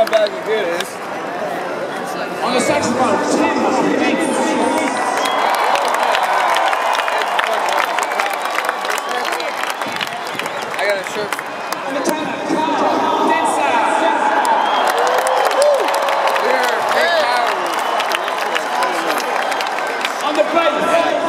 how bad you get it. On the saxophone, Tim. I got a shirt. On the tenor, Carl Densa. Here, hey. On the bass,